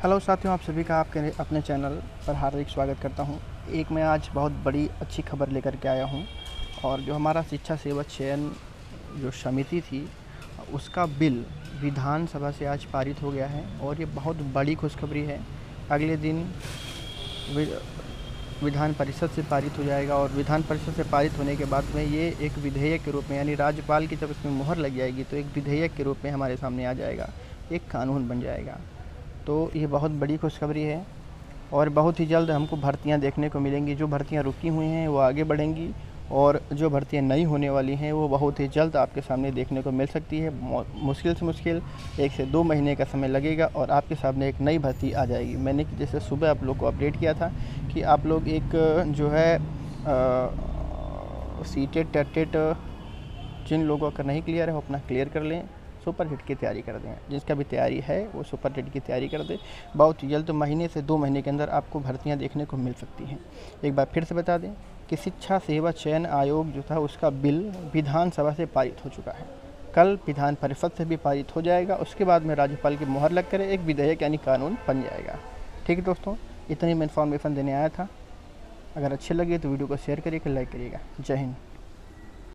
Hello साथियों, आप सभी का आपके अपने चैनल पर हार्दिक स्वागत करता हूं। एक मैं आज बहुत बड़ी अच्छी खबर लेकर के आया हूं और जो हमारा शिक्षा सेवा चयन जो समिति थी उसका बिल विधानसभा से आज पारित हो गया है और ये बहुत बड़ी खुशखबरी है। अगले दिन विधान परिषद से पारित हो जाएगा और विधान परिषद से पारित होने के बाद में ये एक विधेयक के रूप में, यानी राज्यपाल की जब इसमें मुहर लग जाएगी तो एक विधेयक के रूप में हमारे सामने आ जाएगा, एक कानून बन जाएगा। तो ये बहुत बड़ी खुशखबरी है और बहुत ही जल्द हमको भर्तियां देखने को मिलेंगी। जो भर्तियां रुकी हुई हैं वो आगे बढ़ेंगी और जो भर्तियां नई होने वाली हैं वो बहुत ही जल्द आपके सामने देखने को मिल सकती है। मुश्किल से मुश्किल 1 से 2 महीने का समय लगेगा और आपके सामने एक नई भर्ती आ जाएगी। मैंने जैसे सुबह आप लोग को अपडेट किया था कि आप लोग एक जो है सीटेट टेटेट जिन लोगों का नहीं क्लियर है वो अपना क्लियर कर लें, सुपर हिट की तैयारी कर दें। जिसका भी तैयारी है वो सुपर हिट की तैयारी कर दे। बहुत जल्द, तो महीने से 2 महीने के अंदर आपको भर्तियां देखने को मिल सकती हैं। एक बार फिर से बता दें कि शिक्षा सेवा चयन आयोग जो था उसका बिल विधानसभा से पारित हो चुका है। कल विधान परिषद से भी पारित हो जाएगा। उसके बाद में राज्यपाल की मुहर लग कर एक विधेयक यानी कानून बन जाएगा। ठीक है दोस्तों, इतनी मैं इन्फॉर्मेशन देने आया था। अगर अच्छे लगे तो वीडियो को शेयर करिएगा, लाइक करिएगा। जय हिंद।